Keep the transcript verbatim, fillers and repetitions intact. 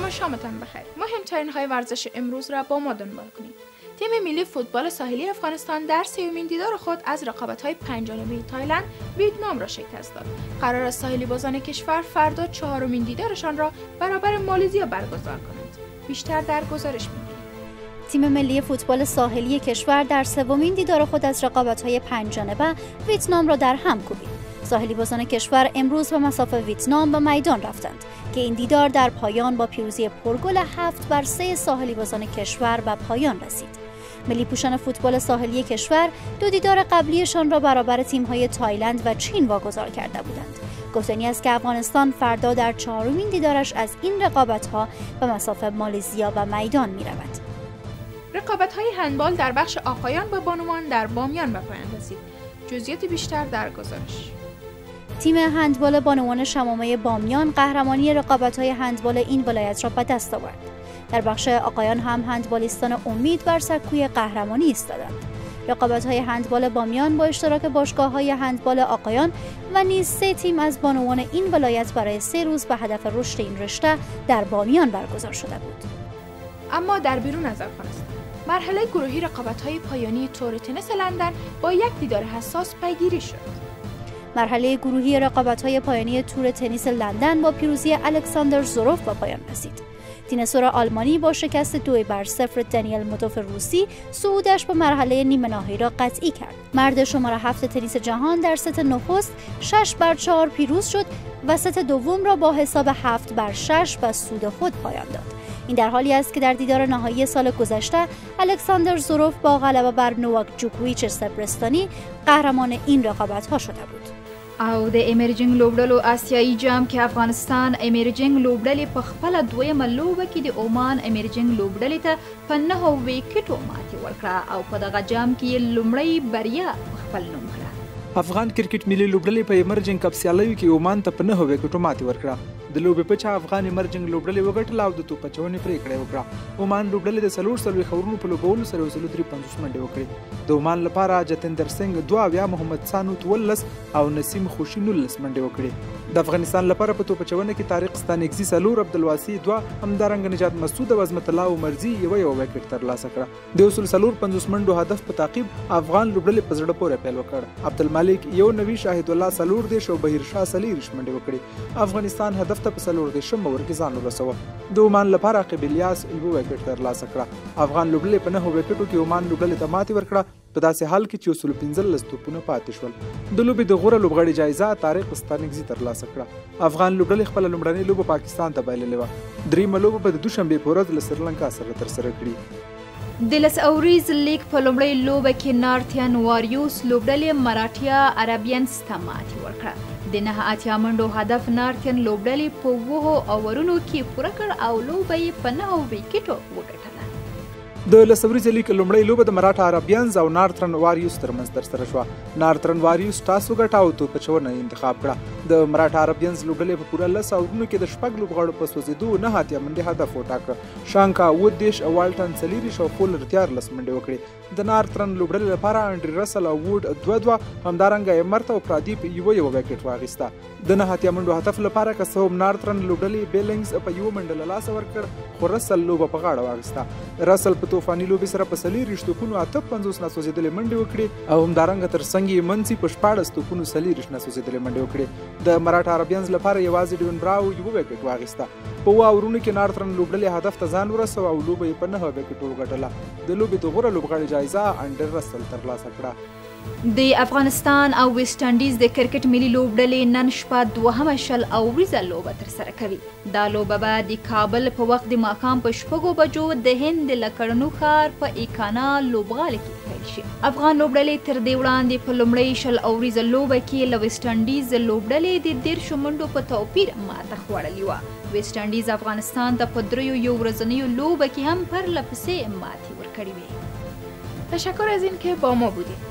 شامتان بخیر. مهمترین های ورزش امروز را با ما دنبال کنید. تیم ملی فوتبال ساحلی افغانستان در سومین دیدار خود از رقابت‌های پنج‌جانبه تایلند، ویتنام را شکست داد. قرار است ساحلی بازان کشور فردا چهارمین دیدارشان را برابر مالزیا برگزار کنند. بیشتر در گزارش می‌بینید. تیم ملی فوتبال ساحلی کشور در سومین دیدار خود از رقابت‌های پنج‌جانبه ویتنام را در هم کوبید. ساحلی بازان کشور امروز به مصاف ویتنام به میدان رفتند که این دیدار در پایان با پیروزی پرگل هفت بر سه ساحلی بازان کشور به پایان رسید. ملی پوشان فوتبال ساحلی کشور دو دیدار قبلیشان را برابر تیم‌های تایلند و چین واگذار کرده بودند. گفتنی است که افغانستان فردا در چهارمین دیدارش از این رقابت‌ها به مصاف مالزیا و میدان می‌رود. رقابت‌های هندبال در بخش آقایان با بانوان در بامیان به پایان رسید. جزئیات بیشتر در گزارش. تیم هندبال بانوان شمامه بامیان قهرمانی رقابت‌های هندبال این ولایت را به دست آورد. در بخش آقایان هم هندبالیستان امید بر سکوی قهرمانی ایستادند. رقابت‌های هندبال بامیان با اشتراک باشگاه‌های هندبال آقایان و نیز سه تیم از بانوان این ولایت برای سه روز به هدف رشد این رشته در بامیان برگزار شده بود. اما در بیرون از افغانستان، مرحله گروهی رقابت‌های پایانی تور تنیس لندن با یک دیدار حساس پیگیری شد. مرحله گروهی رقابت‌های پایانی تور تنیس لندن با پیروزی الکساندر زوروف به پایان رسید. تنیسور آلمانی با شکست دو بر صفر دانیل مدوف روسی صعودش به مرحله نیمه نهایی را قطعی کرد. مرد شماره هفت تنیس جهان در ست نخست شش بر چهار پیروز شد و ست دوم را با حساب هفت بر شش به سود خود پایان داد. این در حالی است که در دیدار نهایی سال گذشته الکساندر زوروف با غلبه بر نوواک جوکوویچ صبرستانی قهرمان این رقابت‌ها شده بود. او د ایمرجنګ لوبډلو آسیایي جام کې افغانستان ایمرجنګ لوبډلې په خپله دویمه لوبه کې د عمان ایمرجنګ لوبډلې ته په نهو ویکټو ماتې ورکړه او په دغه جام کې یې لومړی بریا په خپل نوم کړه. افغان کرکټ ملي لوبډلې په ایمرجنګ کپ سیالیو کې عمان ته په نهو ویکټو ماتې ورکړه. د لوبې په چا افغان ایمرجنګ لوبډلې وګټله او د توپ اچونې پرېکړه یې وکړه. عمان لوبډلې د څلور څلوېښت اورونو په لوبولو سره یو سل درې پنځوس منډې وکړې. د عمان لپاره جتندر سنګ دوه اویا، محمد سانوت اوولس او نسیم خوشي نولس منډې وکړې. د افغانستان لپاره په توپ اچونه کې طارق ستانکزي څلور، عبدالواسي دوه، همدارنګه نجات مسعود او عظمت الله عمرزي یوه یوه وکټ ترلاسه کړه. د یو سل څلور پنځوس منډو هدف په تعقیب افغان لوبډلې په زړه پورې پیل وکړ. عبدالمالک یو نوي، شاهد الله څلور دېرش او بهیر شاه څلېرویشت منډې وکړې. افغانستان هدف ته په څلور دېرشم اوور کې ځان ورسوه. د عمان لپاره عقیب الیاس یوه وکټ ترلاسه کړه. افغان لوبډلې په نهو وکټو کې عمان لوبډلې ته ماتې ورکړه په داسې حال کې چې یو سل پنځلس توپونه پاتې شول. د لوبې د غوره لوبغاړي جایزه طارق ستانکزي ترلاسه کړه. افغان لوبډلې خپله لومړنۍ لوبه پاکستان ته بایللې وه. دریمه لوبه به د دوشنبې په ورځ له سریلانکا سره ترسره کړي. د لس اوریز لیګ په لومړۍ لوبه کې نارتین واریوس لوبډلې مراټیا عربینس ته ماتې ورکړه. د نهه اتیا منډو هدف نارتین لوبډلې په اووه اورونو کې پوره کړ او لوبه یې په نهو ویکټو وګټله. د لس اوریزې لیګ لومړۍ لوبه د مراټا عربینز او نارترن واریوس ترمنځ ترسره شوه. نارترن واریوس ټاس وګټه او توپ اچونه انتخاب کړه. د مراټا عربینز لوبډلې په پوره لس اورونو کې د شپږ لوبغاړو په سوځېدو نهه اتیا منډې هدف وټاکه. شانکا اووه دېرش او والټن څلېرویشت او فولر دیارلس منډې وکړې. د نارترن لوبډلې لپاره انډري رسل او ووډ دوه دوه، همدارنګه ایمرت او پرادیپ یوه یوه وکټ واخیسته. د نهه اتیا منډو هدف لپاره که څه هم نارترن لوبډلې بیلنګز په یوه منډه له لاسه ورکړ، خو رسل لوبه په غاړه واخیسته. رسل په طوفاني لوبې سره په څلېرویشت توپونو اته پنځوس ناسوځېدلې منډې وکړې او همدارنګه تر څنګ یې منځي په شپاړس توپونو څلېرویشت ناسوځېدلې منډې وکړې. د مراټا عربینز لپاره یوازې ډیون براو یوه وکټ واخیسته. په اووه اورونو کې نارترن لوبډلې هدف ته ځان ورسوه او لوبه یې په نهه وکټو وګټله. د لوبې د غوره لوبغاړي جایزه انډر رسل ترلاسه کړه. د افغانستان او ویسټ انډیز د کرکټ ملي لوبډلې نن شپه دوهمه شل اوریزه لوبه ترسره کوي. دا لوبه به د کابل په وخت د ماښام په شپږو بجو د هند د لکړنو ښار په ایکانا لوبغالي کې پیل شي. افغان لوبډلې تر دې وړاندې په لومړۍ شل اوریزه لوبه کې له ویسټ انډیز لوبډلې د دېرشو منډو په توپیر ماته خوړلې وه. ویسټ انډیز افغانستان ته په دریو یو ورځنیو لوبه کې هم پرله پسې ماتې ورکړې وې. تشکر از اینکه با ما بودید.